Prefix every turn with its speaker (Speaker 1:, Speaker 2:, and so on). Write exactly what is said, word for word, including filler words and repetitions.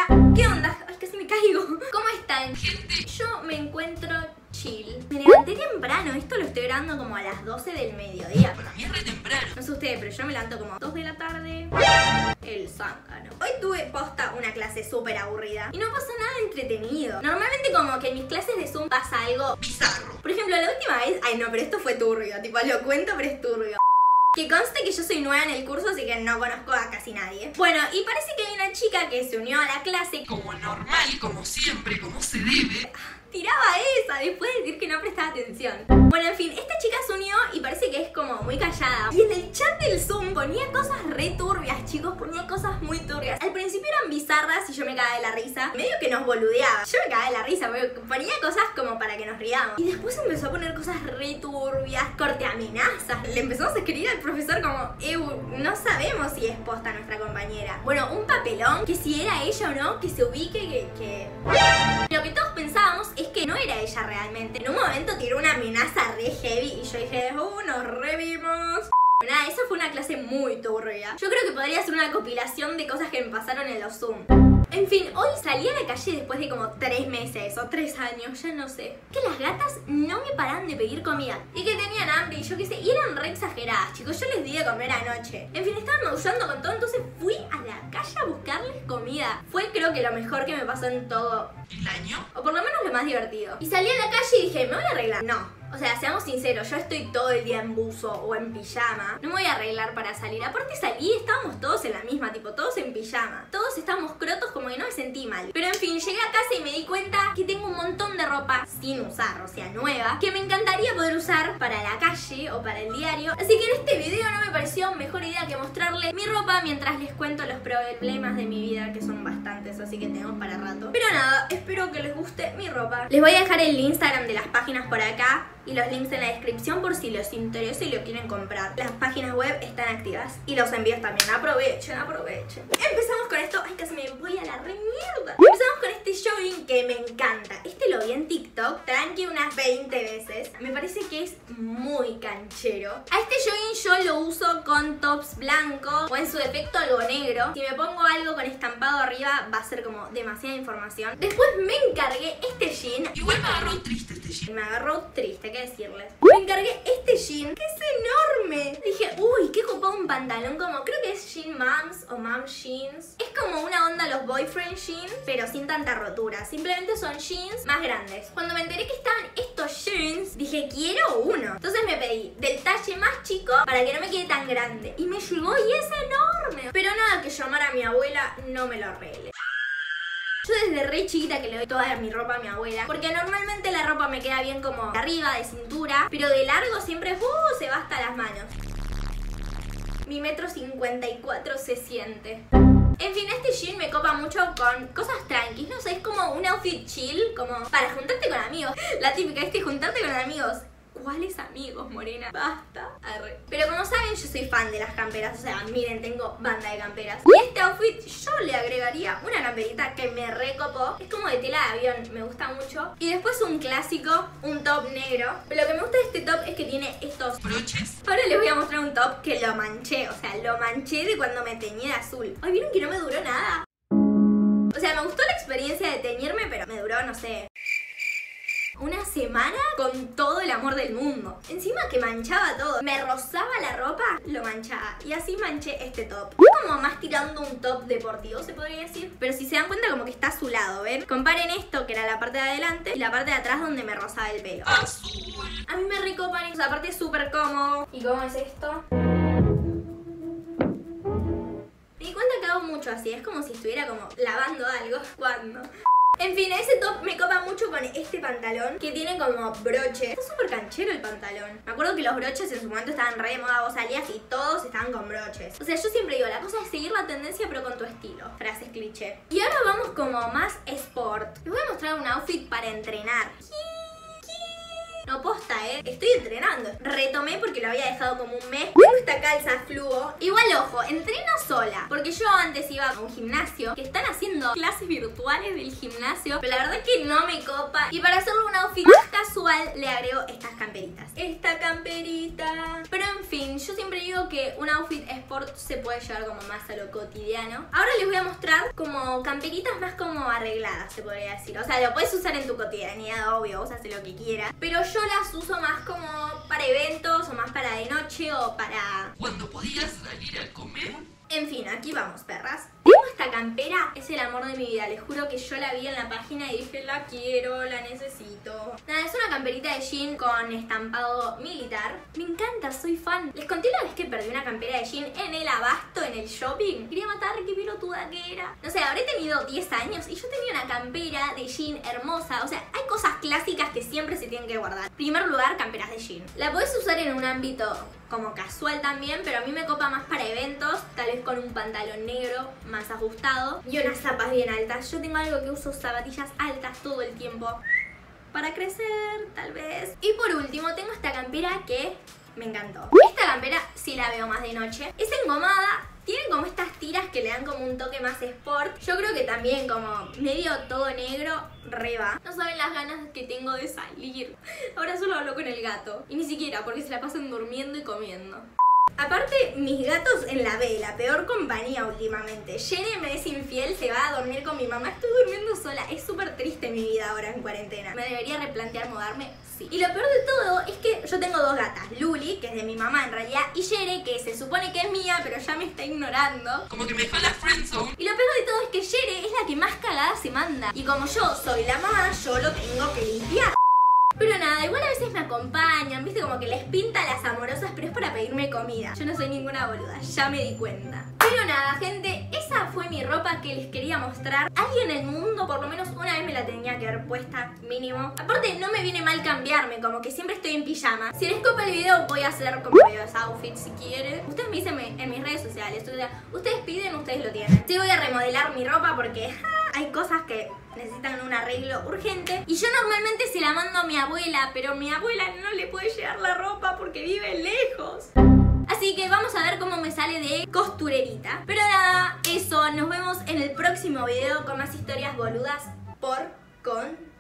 Speaker 1: Hola, ¿qué onda? Ay, casi me caigo. ¿Cómo están, gente? Yo me encuentro chill. Me levanté temprano, esto lo estoy grabando como a las doce del mediodía.
Speaker 2: Para mí es re temprano.
Speaker 1: No sé ustedes, pero yo me levanto como dos de la tarde. El zángano. Hoy tuve posta una clase súper aburrida y no pasó nada entretenido. Normalmente como que en mis clases de Zoom pasa algo
Speaker 2: bizarro.
Speaker 1: Por ejemplo, la última vez, ay no, pero esto fue turbio, tipo lo cuento pero es turbio. Que conste que yo soy nueva en el curso, así que no conozco a casi nadie. Bueno, y parece que hay una chica que se unió a la clase
Speaker 2: como normal, como siempre, como se debe.
Speaker 1: Tiraba esa después de decir que no prestaba atención. Bueno, en fin, esta chica se unió y parece que es como muy callada. Y en el chat del Zoom ponía cosas re turbias, chicos, ponía cosas muy turbias. Al principio eran bizarras y yo me cagaba de la risa. Medio que nos boludeaba. Yo me cagaba de la risa, porque ponía cosas como para que nos riamos. Y después empezó a poner cosas re turbias, corte amenazas. Le empezamos a escribir al profesor como, eh, no sabemos si es posta nuestra compañera. Bueno, un papelón, que si era ella o no, que se ubique, que... que... Lo que todos pensábamos es que no era ella realmente. En un momento tiró una amenaza re heavy y yo dije, uh, nos revimos. Nada, esa fue una clase muy turbia. Yo creo que podría ser una compilación de cosas que me pasaron en los Zoom. En fin, hoy salí a la calle después de como tres meses o tres años, ya no sé. Que las gatas no me paraban de pedir comida y que tenían hambre y yo qué sé, y eran re exageradas, chicos. Yo les di de comer anoche. En fin, estaban maullando con todo, entonces fui a la calle a buscarles comida. Fue creo que lo mejor que me pasó en todo
Speaker 2: el año,
Speaker 1: o por lo menos lo más divertido. Y salí a la calle y dije, me voy a arreglar. No. O sea, seamos sinceros, yo estoy todo el día en buzo o en pijama. No me voy a arreglar para salir. Aparte salí y estábamos todos en la misma, tipo, todos en pijama. Todos estábamos crotos, como que no me sentí mal. Pero en fin, llegué a casa y me di cuenta que tengo un montón de ropa sin usar, o sea, nueva, que me encantaría poder usar para la calle o para el diario. Así que en este video no me pareció mejor idea que mostrarle mi ropa mientras les cuento los problemas de mi vida, que son bastantes, así que tenemos para rato. Pero nada, espero que les guste mi ropa. Les voy a dejar el Instagram de las páginas por acá y los links en la descripción por si les interesa y lo quieren comprar. Las páginas web están activas y los envíos también. Aprovechen, aprovechen. Empezamos con esto. Ay, casi me voy a la re mierda. Empezamos con este jogging que me encanta. Este lo vi en TikTok, tranqui, unas veinte veces. Me parece que es muy canchero. A este jogging yo lo uso con tops blancos o en su defecto algo negro. Si me pongo algo con estampado arriba va a ser como demasiada información. Después me encargué este jean.
Speaker 2: Igual me agarró triste este jean.
Speaker 1: Me agarró triste, ¿qué decirles? Me encargué este jean, que es enorme. Dije, uy, qué copado un pantalón, como creo que es jean moms o mom jeans. Es como una onda los boyfriend jeans, pero sin tanta rotura. Simplemente son jeans más grandes. Cuando me enteré que estaban estos jeans, dije, quiero uno. Entonces me pedí del talle más chico para que no me quede tan grande. Y me llegó y es enorme. Pero nada que llamar a mi abuela no me lo arregle. Yo desde re chiquita que le doy toda mi ropa a mi abuela, porque normalmente la ropa me queda bien como de arriba, de cintura, pero de largo siempre uh, se va hasta las manos. Mi metro cincuenta y cuatro se siente. En fin, este jean me copa mucho con cosas tranquis, no sé, es como un outfit chill, como para juntarte con amigos. La típica, este, juntarte con amigos. ¿Cuáles amigos, morena? Basta. Arre. Pero como saben, yo soy fan de las camperas. O sea, miren, tengo banda de camperas. Y a este outfit yo le agregaría una camperita que me recopó. Es como de tela de avión, me gusta mucho. Y después un clásico, un top negro. Pero lo que me gusta de este top es que tiene estos
Speaker 2: broches.
Speaker 1: Ahora les voy a mostrar un top que lo manché. O sea, lo manché de cuando me teñí de azul. Ay, ¿vieron que no me duró nada? O sea, me gustó la experiencia de teñirme, pero me duró, no sé, una semana con todo el amor del mundo. Encima que manchaba todo. Me rozaba la ropa, lo manchaba. Y así manché este top. Como más tirando un top deportivo, se podría decir. Pero si se dan cuenta, como que está azulado, ¿ven? Comparen esto, que era la parte de adelante, y la parte de atrás donde me rozaba el pelo.
Speaker 2: Azul.
Speaker 1: A mí me recopan. O sea, aparte es súper cómodo. ¿Y cómo es esto? Me di cuenta que hago mucho así. Es como si estuviera como lavando algo. ¿Cuándo? En fin, ese top me copa mucho con este pantalón que tiene como broches. Está súper canchero el pantalón. Me acuerdo que los broches en su momento estaban re de moda. Vos salías y todos estaban con broches. O sea, yo siempre digo, la cosa es seguir la tendencia pero con tu estilo. Frases cliché. Y ahora vamos como más sport. Les voy a mostrar un outfit para entrenar. No, posta, eh. Estoy entrenando. Retomé porque lo había dejado como un mes. Tengo esta calza fluo. Igual, ojo, entreno sola. Porque yo antes iba a un gimnasio que están haciendo clases virtuales del gimnasio. Pero la verdad es que no me copa. Y para hacerle un outfit más casual, le agrego estas camperitas. Esta camperita. Pero en fin, yo siempre digo que un outfit sport se puede llevar como más a lo cotidiano. Ahora les voy a mostrar como camperitas más como arregladas, se podría decir. O sea, lo puedes usar en tu cotidianidad, obvio, vos haces lo que quieras. Pero yo las uso más como para eventos, o más para de noche, o para...
Speaker 2: Cuando podías salir a comer.
Speaker 1: En fin, aquí vamos, perras. Tengo esta campera, es el amor de mi vida. Les juro que yo la vi en la página y dije, la quiero, la necesito. Nada, es una camperita de jean con estampado militar. Me encanta, soy fan. Les conté la vez que perdí una campera de jean en el abasto, en el shopping. Quería matar, qué pelotuda que era. No sé, habré tenido diez años y yo tenía una campera de jean hermosa. O sea, hay cosas clásicas que siempre se tienen que guardar. En primer lugar, camperas de jean. La podés usar en un ámbito como casual también, pero a mí me copa más para eventos, tal vez con un pantalón negro más ajustado y unas zapas bien altas. Yo tengo algo que uso zapatillas altas todo el tiempo para crecer, tal vez. Y por último, tengo esta campera que me encantó. Esta campera sí la veo más de noche. Es engomada. Tiene como estas tiras que le dan como un toque más sport. Yo creo que también como medio todo negro, re va. No saben las ganas que tengo de salir. Ahora solo hablo con el gato. Y ni siquiera, porque se la pasan durmiendo y comiendo. Aparte, mis gatos en la B, la peor compañía últimamente. Jenny me es infiel, se va a dormir con mi mamá. Estoy durmiendo sola. Es súper triste mi vida ahora en cuarentena. ¿Me debería replantear mudarme? Sí. Y lo peor de todo es que yo tengo dos gatas. Luli, que es de mi mamá en realidad, y Yere, que se supone que es mía, pero ya me está ignorando.
Speaker 2: Como que me dejó en la friendzone.
Speaker 1: Y lo peor de todo es que Yere es la que más cagada se manda. Y como yo soy la mamá, yo lo tengo que limpiar. Pero nada, igual a veces me acompañan, viste, como que les pinta las amorosas, pero es para pedirme comida. Yo no soy ninguna boluda, ya me di cuenta. Pero nada, gente, esa fue mi ropa que les quería mostrar. Alguien en el mundo, por lo menos una vez me la tenía que haber puesta, mínimo. Aparte, no me viene mal cambiarme, como que siempre estoy en pijama. Si les copa el video, voy a hacer como videos outfits si quieren. Ustedes me dicen en mis redes sociales, o sea, ustedes piden, ustedes lo tienen. Sí, voy a remodelar mi ropa porque ja, hay cosas que necesitan un arreglo urgente. Y yo normalmente se la mando a mi abuela, pero mi abuela no le puede llegar la ropa porque vive lejos. Así que vamos a ver cómo me sale de costurerita. Pero nada, eso, nos vemos en el próximo video con más historias boludas por con